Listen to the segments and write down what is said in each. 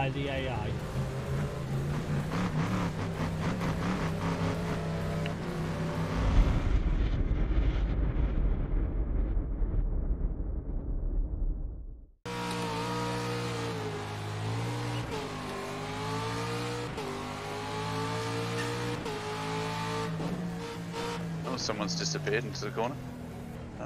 by the AI. Oh, someone's disappeared into the corner. Oh.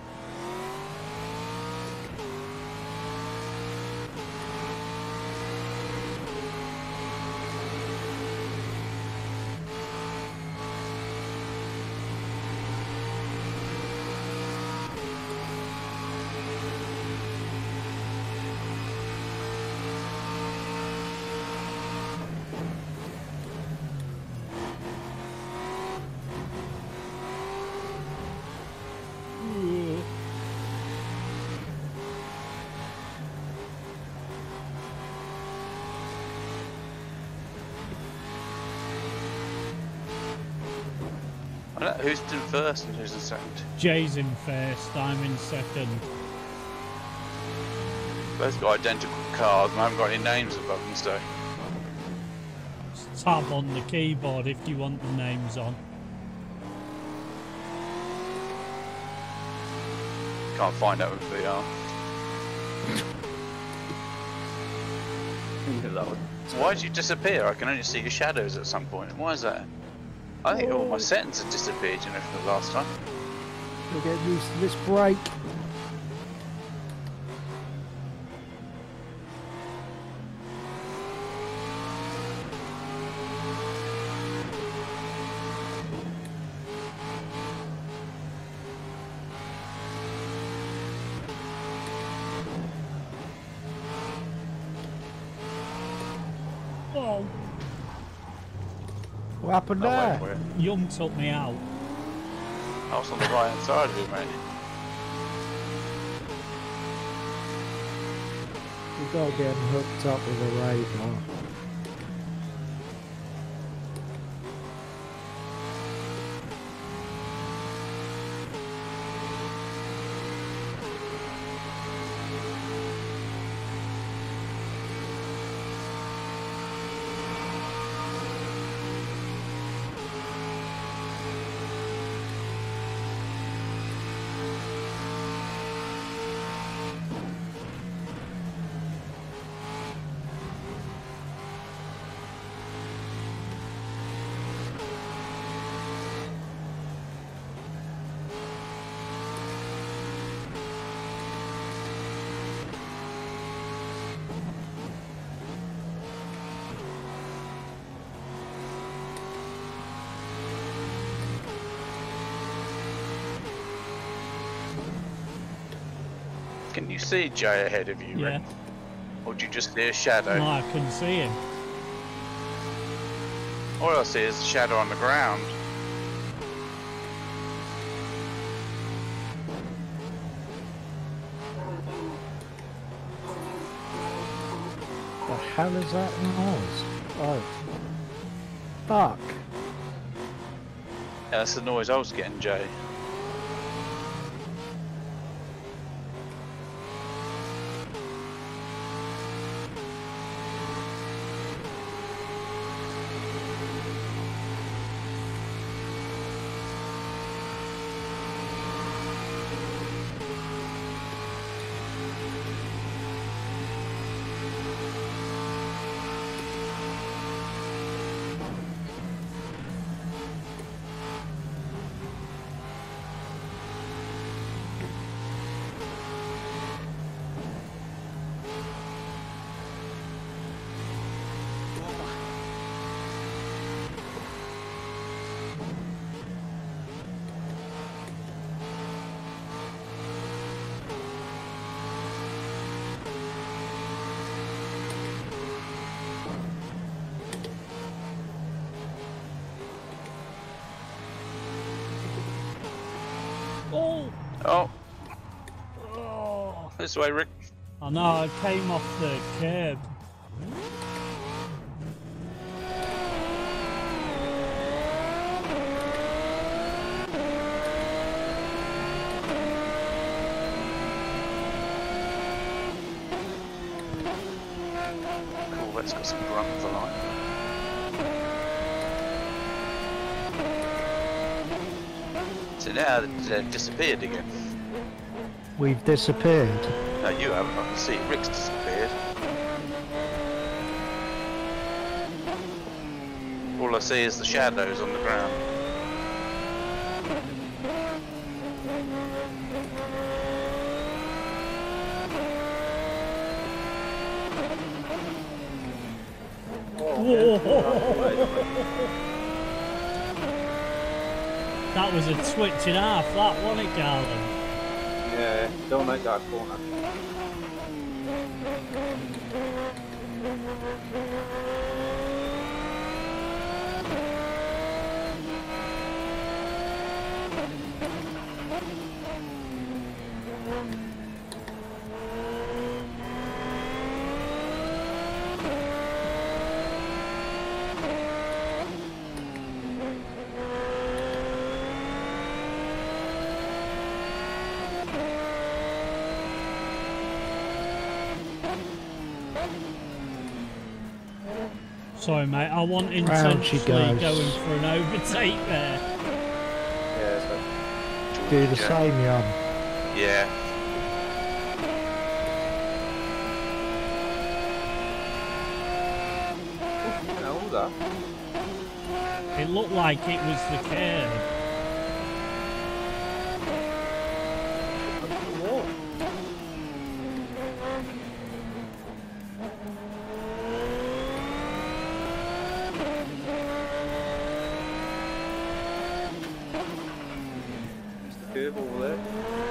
Who's in first and who's in second? Jay's in first, I'm in second. Both got identical cars, and I haven't got any names above them, so. Just tab on the keyboard if you want the names on. Can't find out who they are. Why did you disappear? I can only see your shadows at some point. Why is that? I think all my settings have disappeared, you know, from the last time. We'll get used to this break. Oh, What happened there? Wait. Young took me out. I was on the right hand side of you, mate. We've got to get him hooked up with a radar. Can you see Jay ahead of you, Yeah. Rick? Or do you just see a shadow? No, I couldn't see him. All I see is a shadow on the ground. The hell is that noise? Oh. Fuck. Yeah, that's the noise I was getting, Jay. Oh! Oh, Oh! this way, Rick. I know, I came off the curb. Cool it's got some grunt for life. So now they've disappeared again. We've disappeared. No, you haven't. I can see Rick's disappeared. All I see is the shadows on the ground. That was a twitch in half, that wasn't it, Garland? Yeah, don't make that corner. Sorry, mate, I wasn't Round she intentionally goes. going for an overtake there. Yeah, so. Do the same, Jan. Yeah. What was that? It looked like it was the curb. It's the curve over there.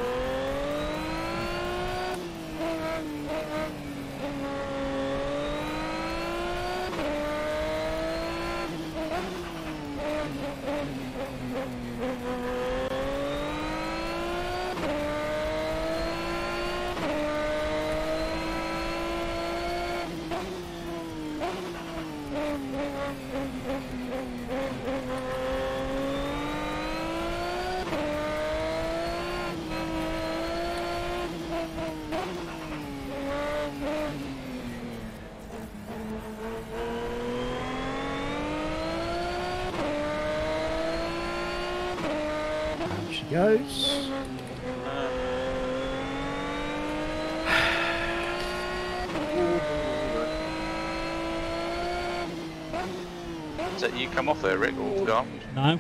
Round she goes. So you come off there, Rick, or gone? No?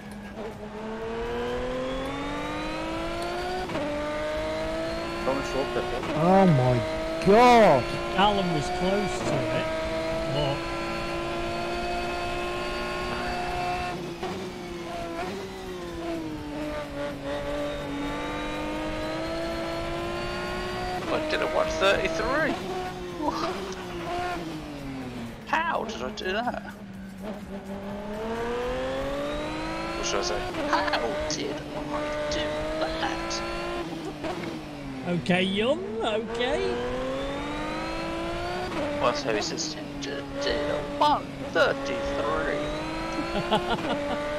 Don't short that. Oh my god! Alan was close to it, but I did a 133. How did I do that? What should I say? How did I do that? okay, young, okay. Well, so he says did a 133.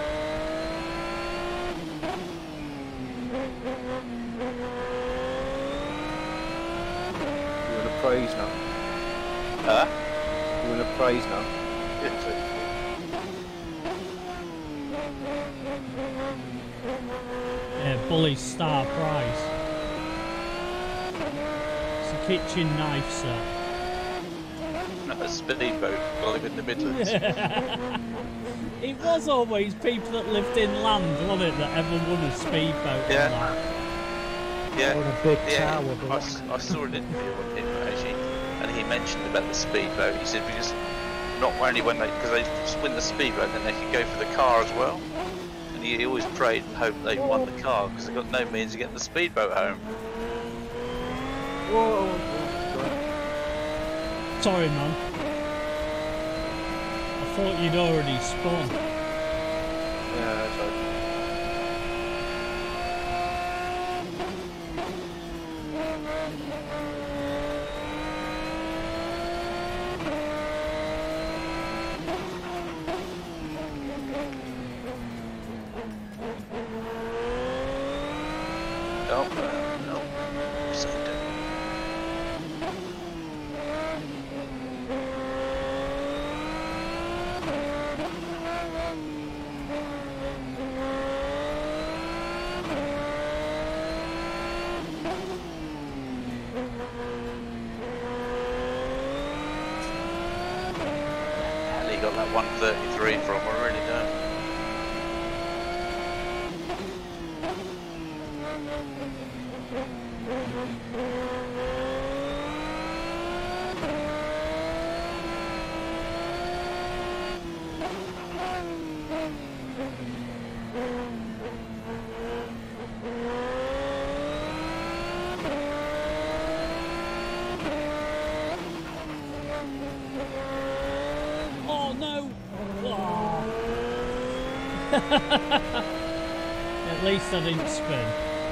You want a praise now? Huh? You want a praise now? Yeah, Bully's star prize. It's a kitchen knife set. Not a speedboat, live in the Midlands. It was always people that lived inland, wasn't it, that ever won a speedboat Yeah. on that. Yeah. On a big Yeah, tower. I, But I saw an interview with him actually, and he mentioned about the speedboat. He said because not only when because they just win the speedboat, then they could go for the car as well. And he always prayed and hoped they won the car because they got no means of getting the speedboat home. Whoa! Sorry, man. I thought you'd already spun. Yeah, that's right. Oh, no. Saved it. Hell, he got that 133 from, I really don't. Oh no! Oh. At least I didn't spin.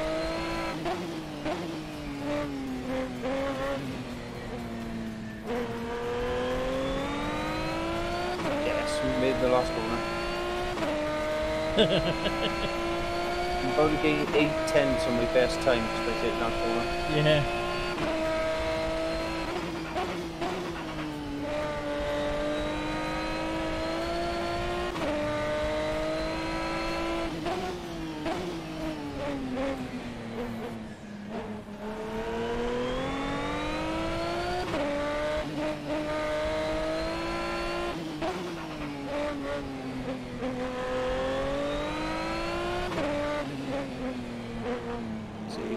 Yes, we made the last corner. I'm probably getting 8/10 on my best time just by hitting that corner. Yeah. See?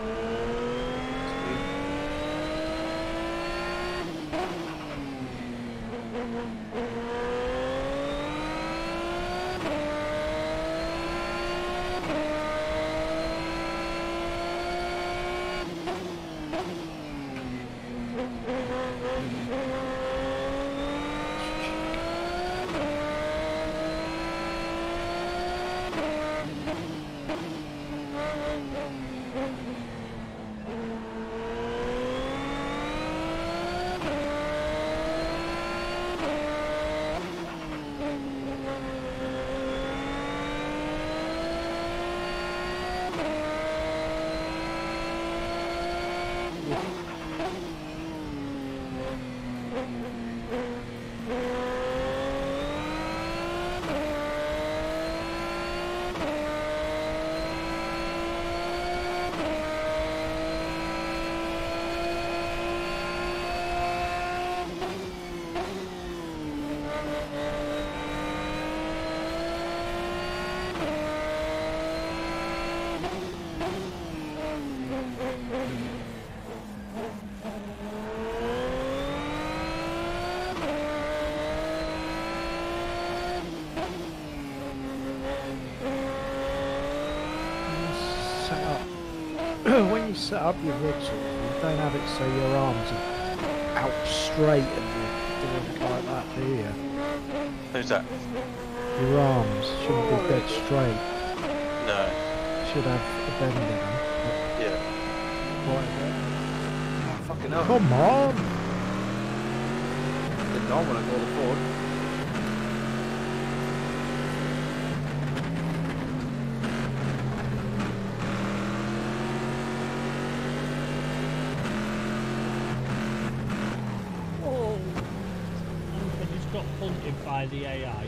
Set up. When you set up your rig, sort of, you don't have it so your arms are out straight and you're doing it like that, do you? Who's that? Your arms shouldn't be dead straight. No. Should have a bend in them. Yeah. Oh, fucking hell. Come on! Did not want to go forward. Oh. I just got punted by the AI.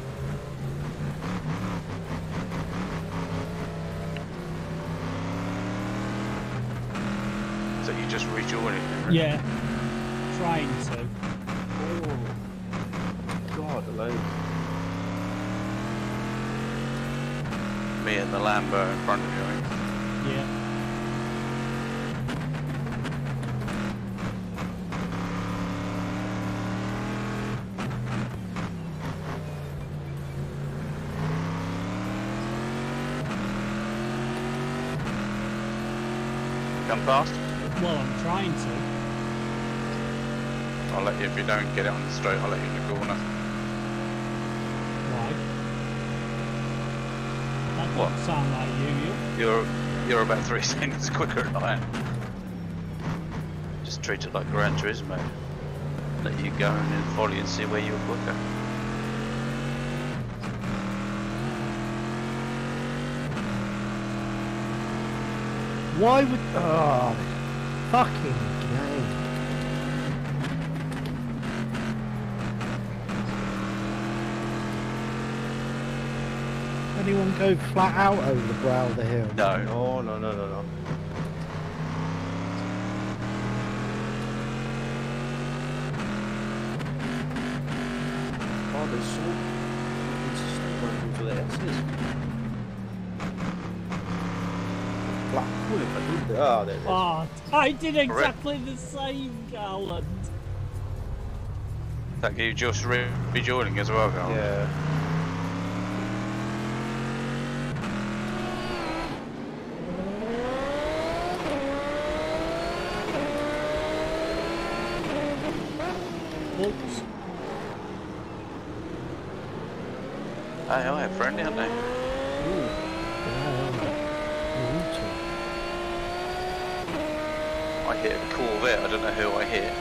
So you just rejoining it, right? Yeah. Trying to. Oh. God alone. Me and the Lambo in front of you, I think. Yeah. Come past? Well, I'm trying to. I'll let you, if you don't get it on the straight, I'll let you in the corner. Why? That What? doesn't sound like you. You're about 3 seconds quicker than I am. Just treat it like Gran Turismo. Let you go and then follow you and see where you're quicker. Why would... Oh, fucking game. Anyone go flat out over the brow of the hill? No. No, no, no, no, no. Oh, there's so consistent running for the S's. Blackpool, if I do that. Ah, there it is. Oh, I did exactly the same, Garland. That you just rejoining as well, Carl. Yeah. Oops. They're friendly, aren't they? I hit a Corvette, I don't know who I hit.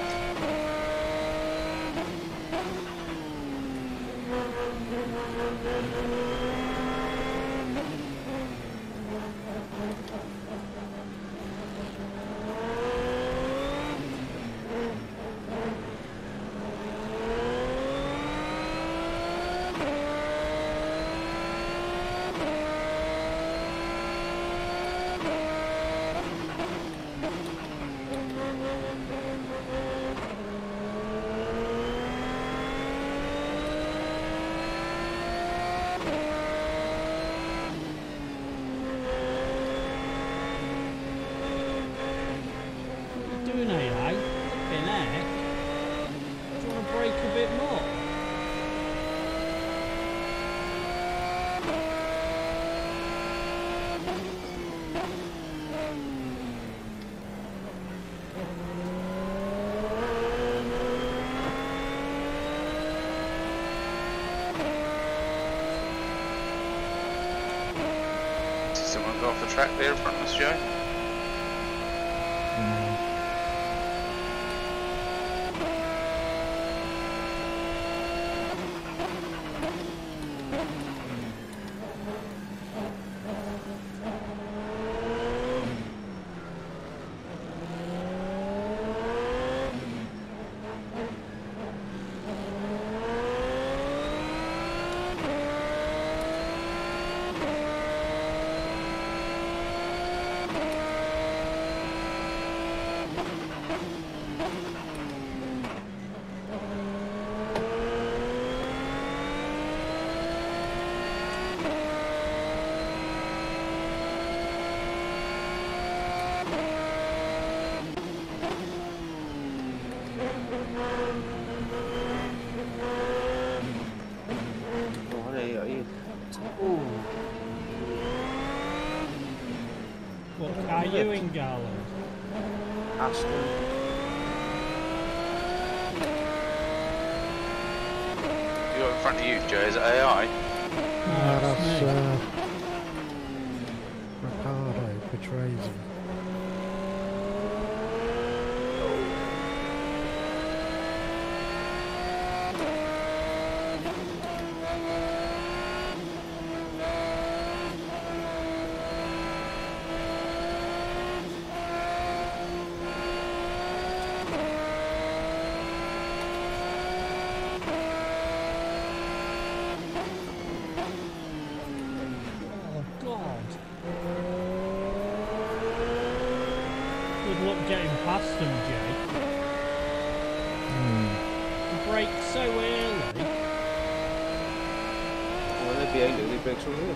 Doing AI? Flipping heck. Do you want to brake a bit more? See someone go off the track there in front of us, Joe? What car you in, Garland? Aston. You got in front of you, Joe, is it AI? No, it's That's me. Ricardo Petresi. Oh, God. Good luck getting past them, Jay. You brake so early. Well, they're behind you, they break so late.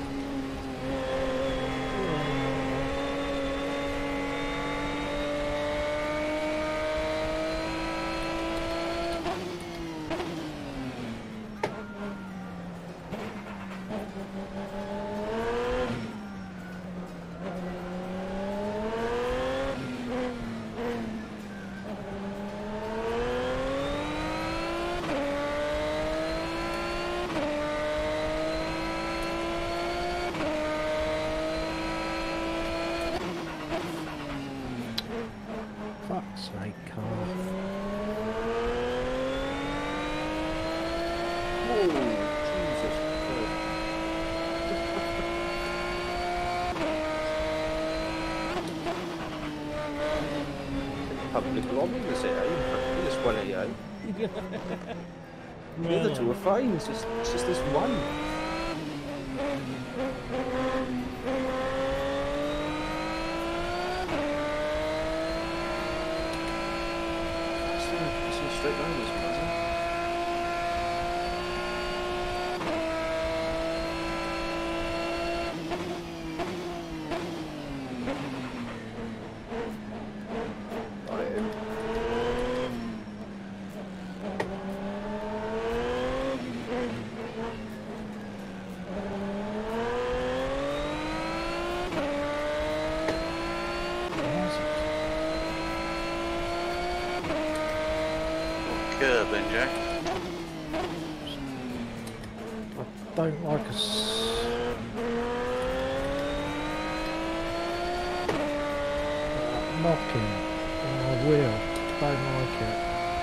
Fuck's sake, car. Whoa, Jesus Christ. Public lobby, they say, this one AI. The other two are fine, it's just this one. It's a straight line, isn't it? Curb then, Jack. I don't like knocking on my wheel. Don't like it.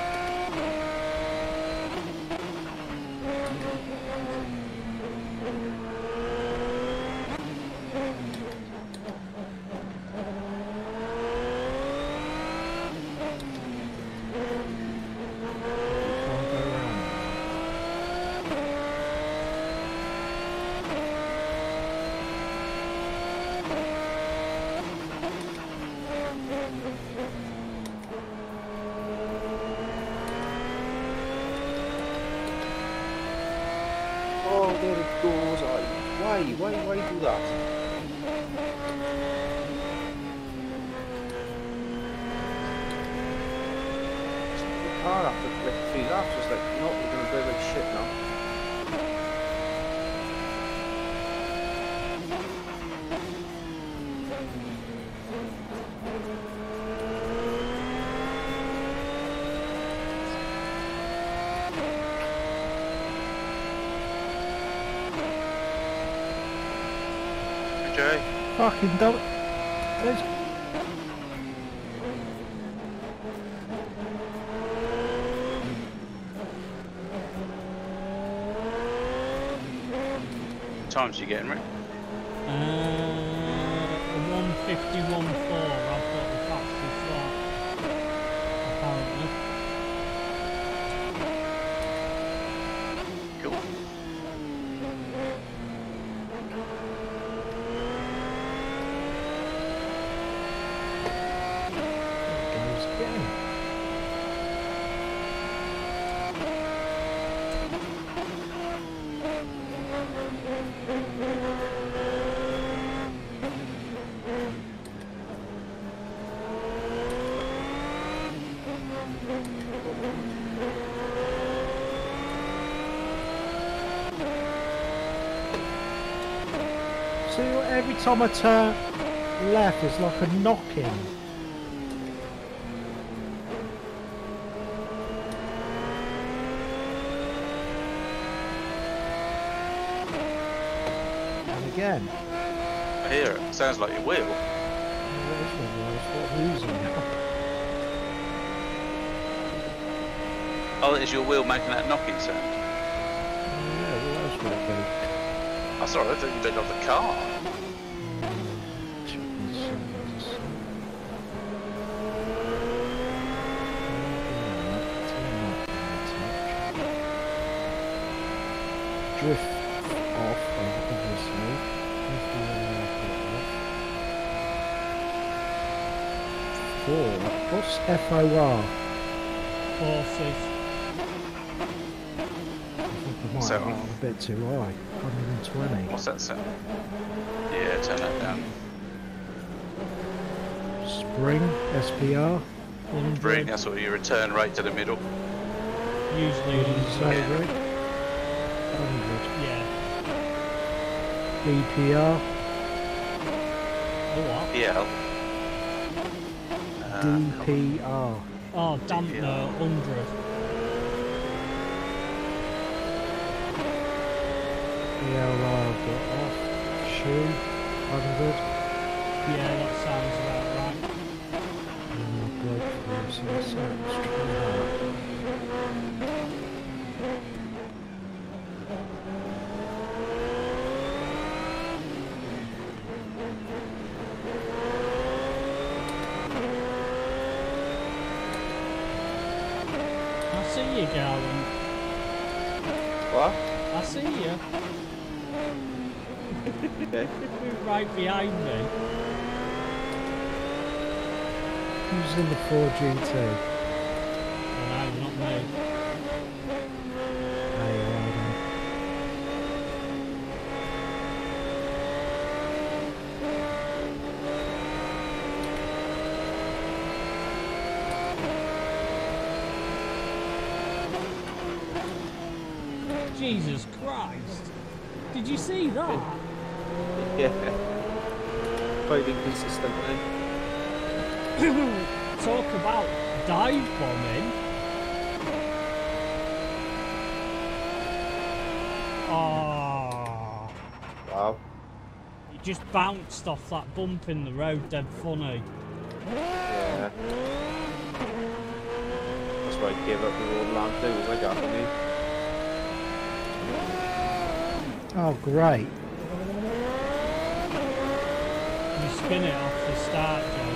Can't go around. Oh, there it goes. Why do that? The car after like 3 laps was like, no, we're gonna drive like shit now. Jay. Fucking don't. There's... What times are you getting, Rick? 151.4. I've got the fastest lap. Apparently. Cool. goes again. See, every time I turn left, it's like a knock-in. And again. I hear it. Sounds like your wheel. What is my wheels? What I'm losing now? Oh, is your wheel making that knocking sound? Yeah, what else would it be? Oh, sorry, I thought you did off the car. Drift off, obviously. Four. What's FOR? Horses. I think I might So- have gone a bit too high. 120. What's that sound? Yeah, turn that down. Spring, SPR. 100. Bring, that's what your return rate to the middle. Usually What did you say, 100. Rick? 100. Yeah. BPR. The what? PL. DPR. Oh, dampener, 100. ELR got off. Shoe. 100. Yeah, that sounds about right. And my blood flows in the set. Let's try that. I see you, Garland. What? I see you. Okay. right behind me. Who's in the 4GT? Oh, no, not me. Hey, well done. Jesus Christ. Did you see that? Yeah. Quite inconsistent then. Talk about dive bombing. Oh, Wow. it just bounced off that bump in the road, dead funny. Yeah. That's why I gave up the road land too, was like that for me. Oh, great. You spin it off the start, Joe.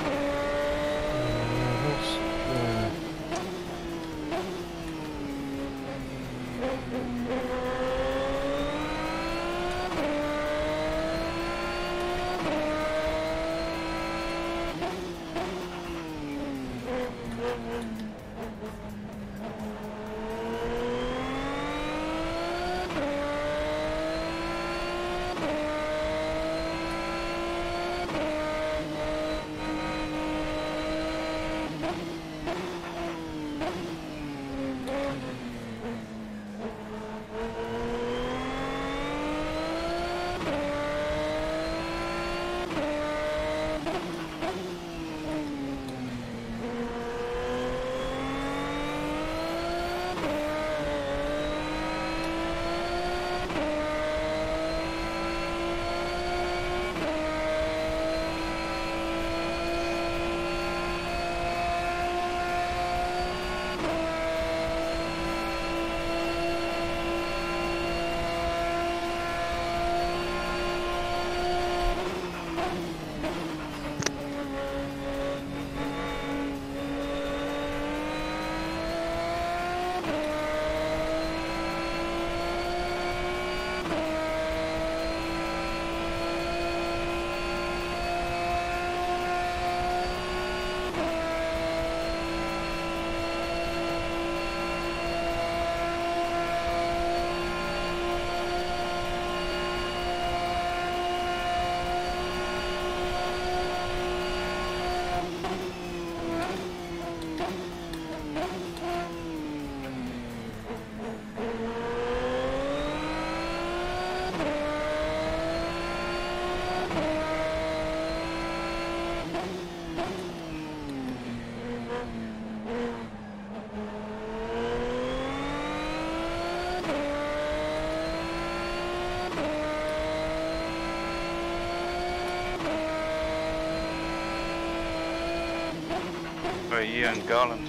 Where are you and Garland?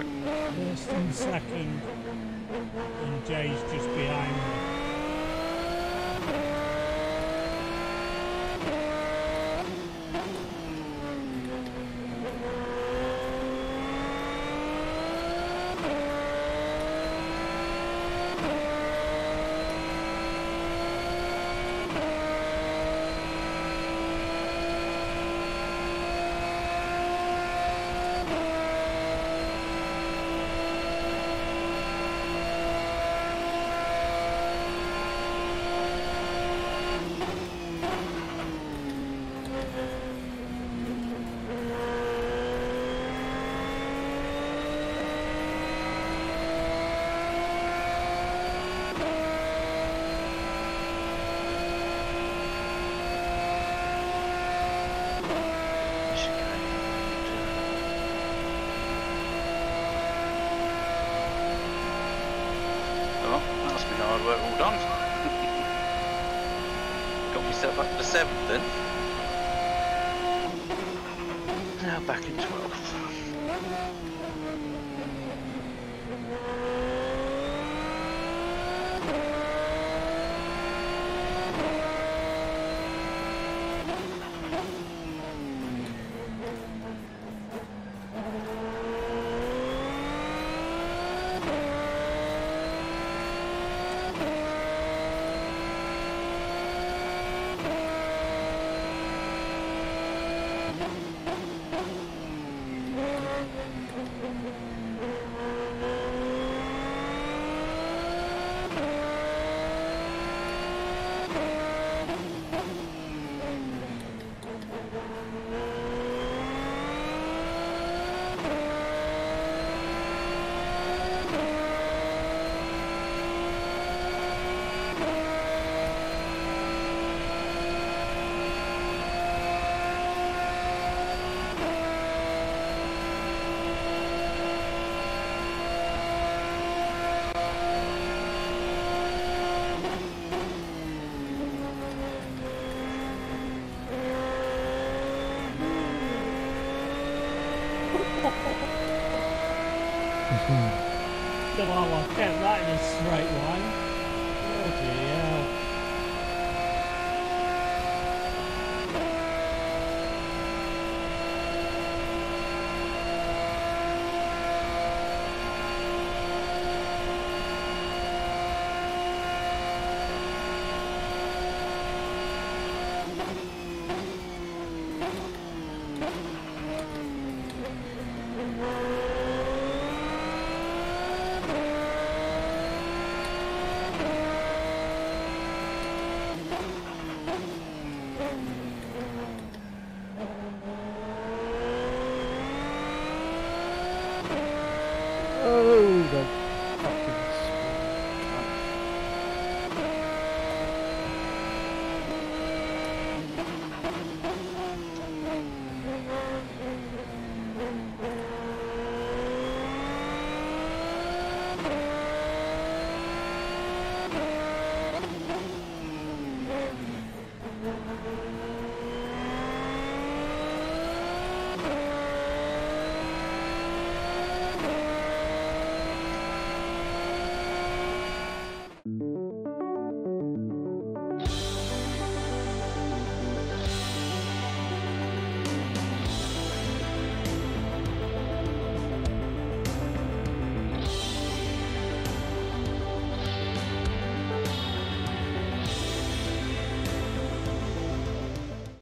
First and second. And Jay's just behind me. Oh, that's been hard work all done. Got myself up to 7th then. Now back in 12th. Come on, I kept that in a straight line.